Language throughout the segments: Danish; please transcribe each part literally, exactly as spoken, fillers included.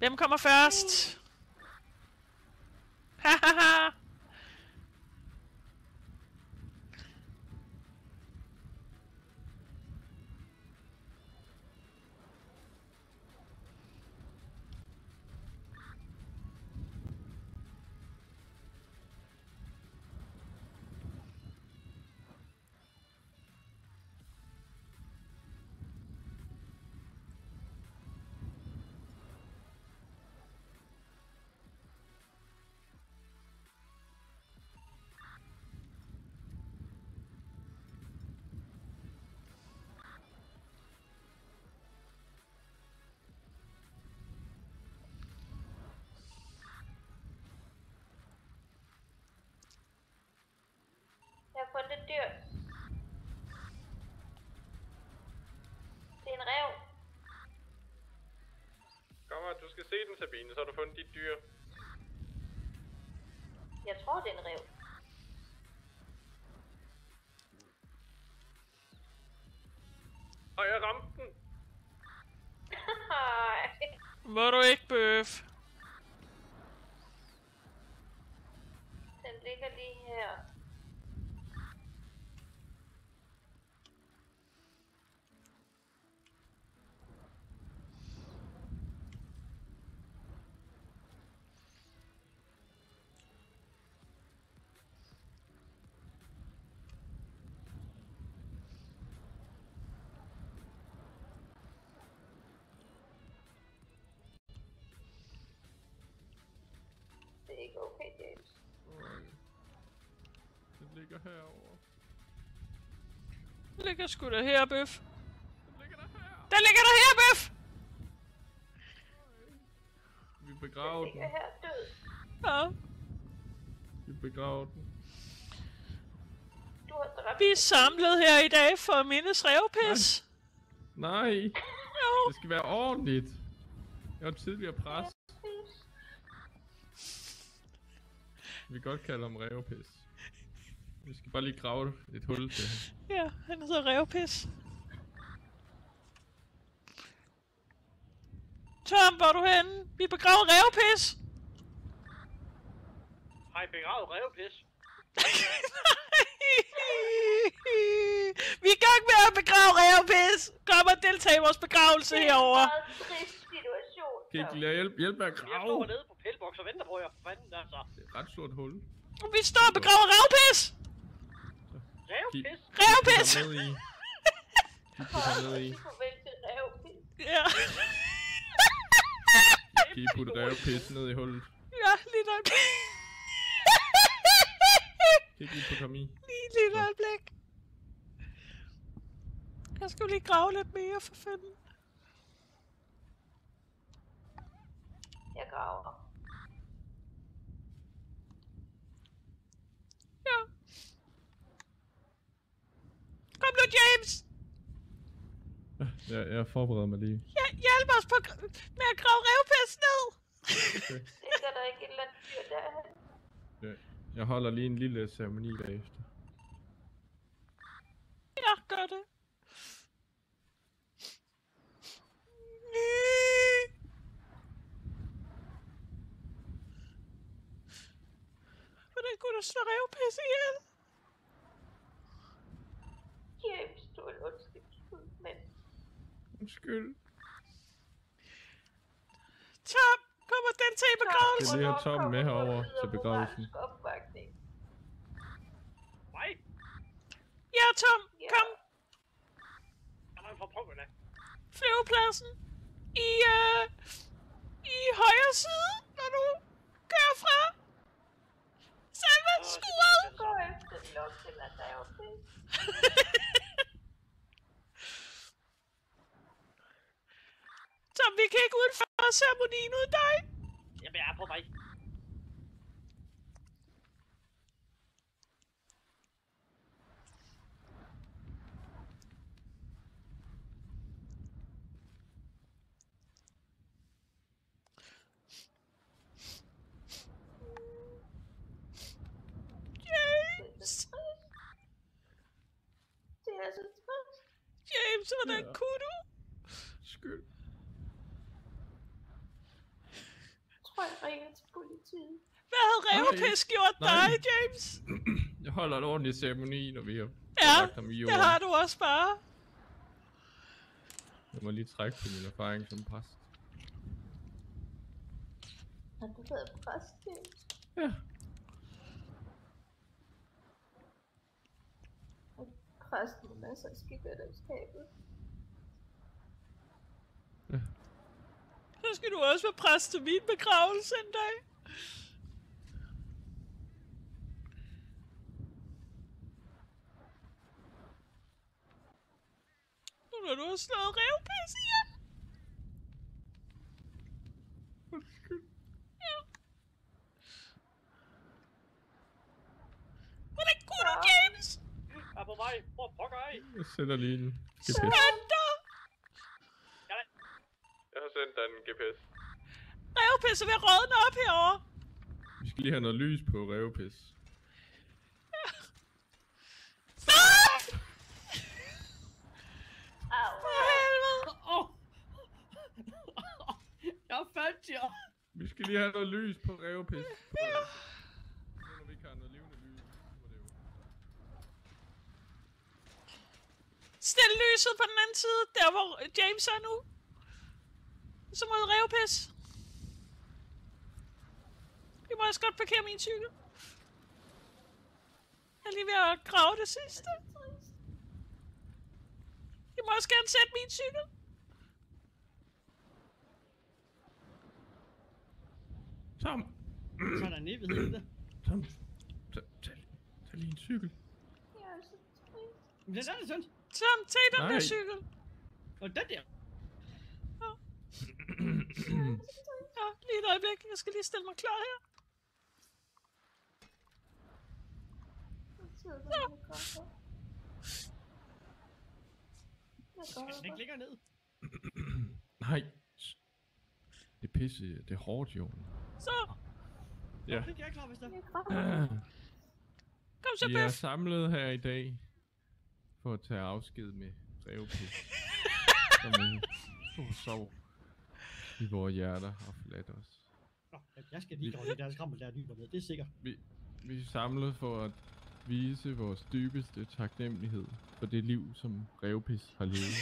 Hvem kommer først? Hahaha! Jeg har fundet et dyr. Det er en ræv. Kom, du skal se den, Sabine, så har du fundet dit dyr. Jeg tror, det er en ræv. Og jeg ramte den. Hej. Må du ikke, bøf? Den ligger lige her. Det er ikke okay, James. Nej. Den ligger herovre. Den ligger sgu da her, bøf. Den ligger der her. Den ligger der her, bøf! Vi begraver Den den. ligger her død. Ja. Vi begraver den. Du har dræbt Vi er den. samlet her i dag for at mindes rævepis. Nej. Jo. Det skal være ordentligt. Jeg var tidligere præst. Vi kan godt kalde ham rævepis. Vi skal bare lige grave et hul til ham. Ja, han hedder rævepis. Tom, hvor er du henne? Vi begraver rævepis. Har I begravet rævepis? Vi er i gang med at begrave rævepis. Kom og deltage i vores begravelse herovre. Det er en meget trist situation. Kan I ikke lade hjælp, hjælp med at Jeg står grave? hernede på pælboks og venter på jer. Fanden altså. Det er et ret stort hul. Vi står og begraver rævepis. Rævepis? Rævepis. Kig ned i. Kig ham ned i. Farvel til rævpis. Ja. Kan I putte rævepis ned i hullet? Ja, lige et øjeblik. Kan I ikke lige putte ham i? Lige et lille øjeblik. Jeg skal lige grave lidt mere for fanden. Jeg graver. Ja. Kom nu, James. Ja, jeg forbereder mig lige. Ja, hjælp os på gr- med at grave rævepis ned. Okay. Ligger der ikke et eller andet dyr derhen? Ja, jeg holder lige en lille ceremoni bagefter. Ja, gør det. Hvordan kunne du slå rævepis ihjel? James, du er en ondskabsfuld mand. Undskyld. Tom, kom og den til i Det begravelsen. er lige at Tom med herover til begravelsen. Opbakning. Nej. Ja, Tom, Ja. kom. Jeg er for pokkerne. Flyvepladsen. I, øh, i højre side, når du kører fra selve skuret. Gå efter lugten af rævpis. Tom, vi kan ikke udføre ceremonien uden dig. Jamen, jeg er på vej. James. Det er så trist. James, hvordan Ja. kunne du? Skyld. Folk ringer til politiet. Hvad havde Rævepis gjort Nej. dig, James? Jeg holder en ordentlig ceremoni, når vi har Ja, lagt ham i jorden. det har du også bare. Jeg må lige trække på min erfaring som præst. Har du været præst, James? Ja. Og præsten med masser af skibberdelskabet. Ja. Så skal du også være præst til min begravelse en dag. Nu har du også slået Rævepis ihjel. Ja. Hvordan kunne du, James? Jeg er på vej. Hvor pokker er I? Jeg sender lige en G P S. Spænder! Jeg har sendt dig en G P S. Rævepis er ved at rådne op herovre. Vi skal lige have noget lys på Rævepis. Fuck! Au. For helvede! Åh! Jeg fandt jer! Vi skal lige have noget lys på Rævepis. Ja. Når vi ikke har noget levende lys, så må det jo... Stil lyset på den anden side, der hvor James er nu. Så mod Rævepis. Jeg må også godt parkere min cykel. Jeg er lige ved at grave det sidste. Jeg må også gerne sætte min cykel. Tom! Så er der en evighed i det. Tom! Tag, tag, tag lige en cykel. Jeg er så trist. Men det er det sådan. Tom, tag den Nej. der cykel. Og den der. Ja, lige et øjeblik. Jeg skal lige stille mig klar her. Jeg sidder der med kaffe. Jeg Skal den ikke går ligge ned? Nej. Det er pisse, det er hårdt, jo. Så, Ja. Det kan jeg klar, hvis der. Jeg græder. kom så, Vi er Bøf. samlet her i dag for at tage afsked med Rævepis, som en stor sorg i vores hjerter har forladt os. Nå, jeg skal lige gå i deres krammel, der er dyber med. Det er sikkert. Vi, vi er samlet for at vise vores dybeste taknemmelighed for det liv, som Rævepis har levet.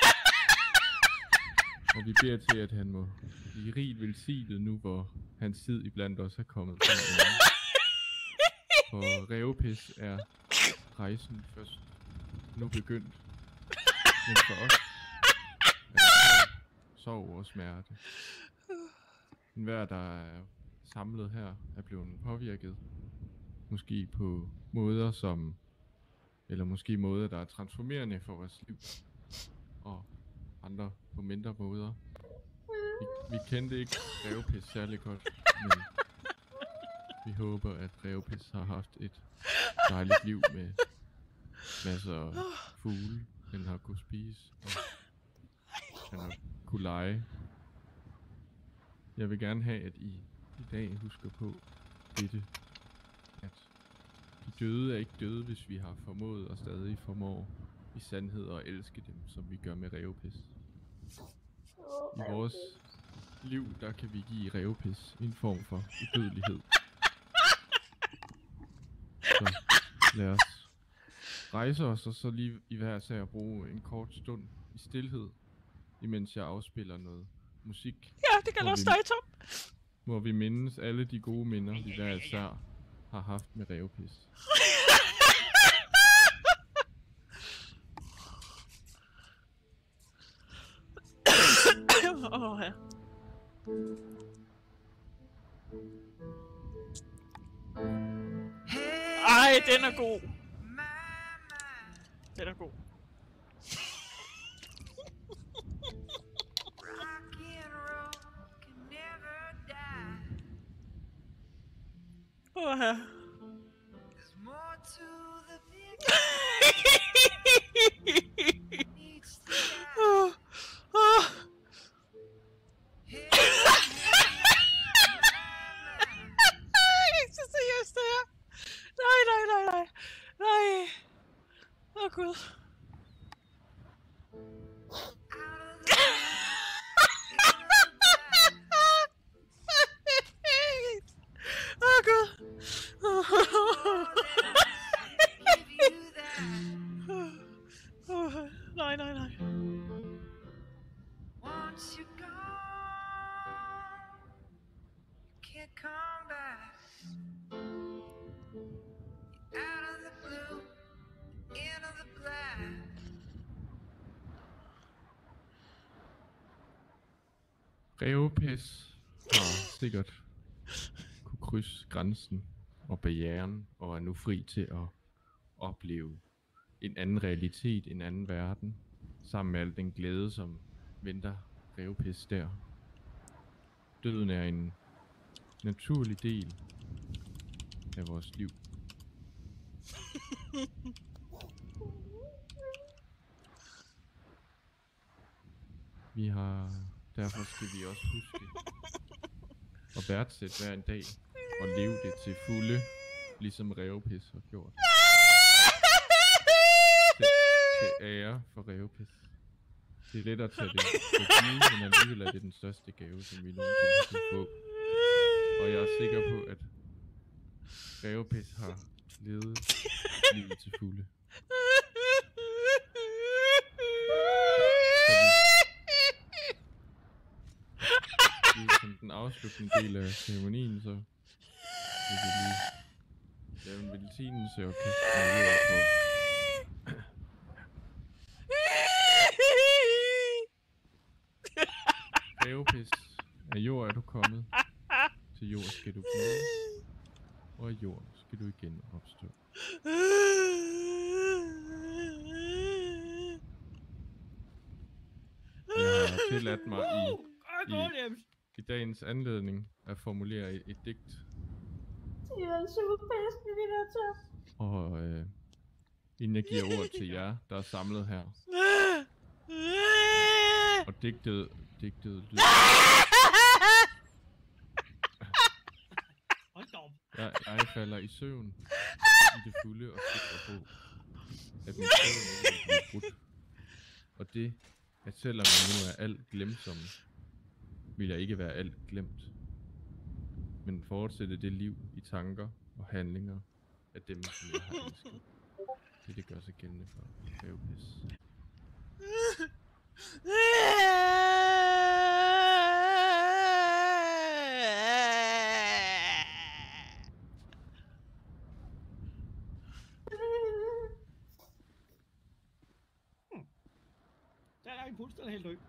Og vi beder til, at han må blive rigt velsignet nu, hvor hans tid iblandt os er kommet til en ende. For Rævepis er rejsen først nu begyndt. Men for os er der sorg og smerte. Enhver, der er samlet her, er blevet påvirket. Måske på måder som, eller måske måder, der er transformerende for vores liv. Og andre på mindre måder. Vi, vi kendte ikke Rævepis særlig godt, men vi håber, at Rævepis har haft et dejligt liv med masser af fugle, den har kunne spise, og han har kunne lege. Jeg vil gerne have, at I i dag husker på dette, at de døde er ikke døde, hvis vi har formået og stadig formår i sandhed at elske dem, som vi gør med Rævepis. I vores liv, der kan vi give Rævepis en form for udødelighed. Så lad os rejse os, og så lige i hver sag at bruge en kort stund i stilhed, imens jeg afspiller noget musik, Ja, det kan Hvor også vi- dig, Tom. hvor vi mindes alle de gode minder, vi hver især har haft med Rævepis. Åh, ja. Ej, den er god. Den er god. Åh, ja. Åh, åh. Ikke så seriøst, det her. Nej, nej, nej, nej. Nej. Åh, Gud. nej, nej, nej. Once you're gone, can't come back. Out of the blue, into the black. Rævepis har sikkert kunne krydse grænsen og barrieren og er nu fri til at opleve en anden realitet, en anden verden, sammen med al den glæde, som venter rævepis der. Døden er en naturlig del af vores liv. Vi har Derfor skal vi også huske at værdsætte hver en dag og leve det til fulde, ligesom rævepis har gjort. Til, til ære for rævepis. Det er let at tage det for givet, men alligevel er det den største gave, som vi nogensinde har kunnet få. Og jeg er sikker på, at rævepis har levet livet til fulde. Som den afsluttende del af ceremonien, så vil vi lige lave en velsignelse og kaste noget jord på. Rævepis, af jord er du kommet, til jord skal du blive, og af jord skal du igen opstå. Jeg har tilladt mig i, i I dagens anledning at formulere et, et digt. Det er super bedst, vi der til. Og øh, inden jeg giver ord til jer, der er samlet her. Og digtet, digtet lyder. Jeg, jeg falder i søvn i det fulde og sikrer på, at min søvn ikke vil blive brudt. Og det, at selvom jeg nu er alt glemsom, vil jeg ikke være alt glemt, men fortsætte det liv i tanker og handlinger af dem, som jeg har elsket. Det, det gør sig gældende for rævepis. Der er en puls, der er helt død.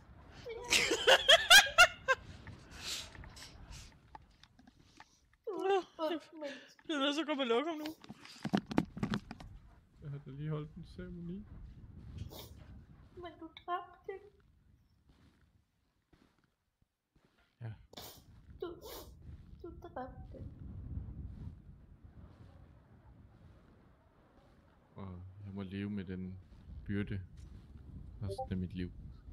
Det er nødt til at gå med lokum nu. Jeg har da lige holdt en ceremoni. Men du dræbte dem. Ja. Du, du dræbte dem. Og jeg må leve med den byrde resten af mit liv.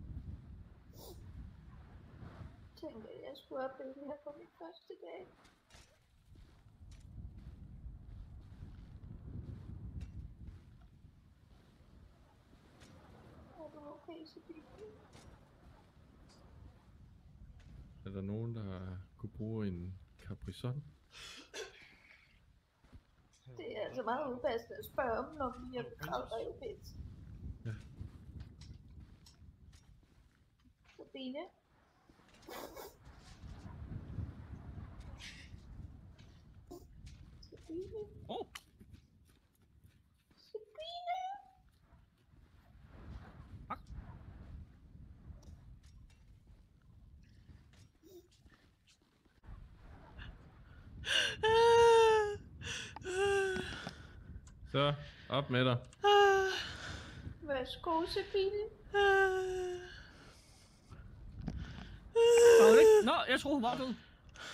Tænker, at jeg skulle opleve det her på min første dag. Er du okay, Sabine? Er der nogen, der kunne bruge en Capri-Sun? Det er altså meget upassende at spørge om, når vi har begravet rævepis. Ja. Sabine? Sabine? Åh! Sabine? Så, op med dig. Værsgo, Sabine. Var hun ikke? Nå, jeg tror hun var død.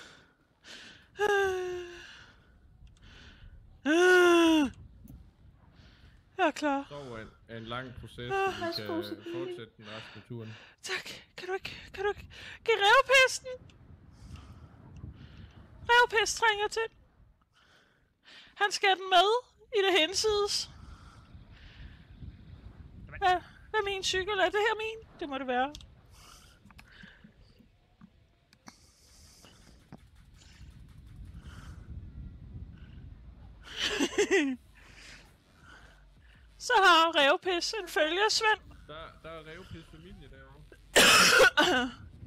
Jeg er klar. Sov er en, er en lang proces, Ah, så vi værsgo, kan Sofie. fortsætte den resten af turen. Tak. Kan du ikke, kan du ikke give rævepisten? Rævepist trænger til. Han skal den med i det hensides. Hvad, hvad er min cykel? Er det her min? Det må det være. Så har rævepis en følgesvend. Der, der er revpis familie derovre.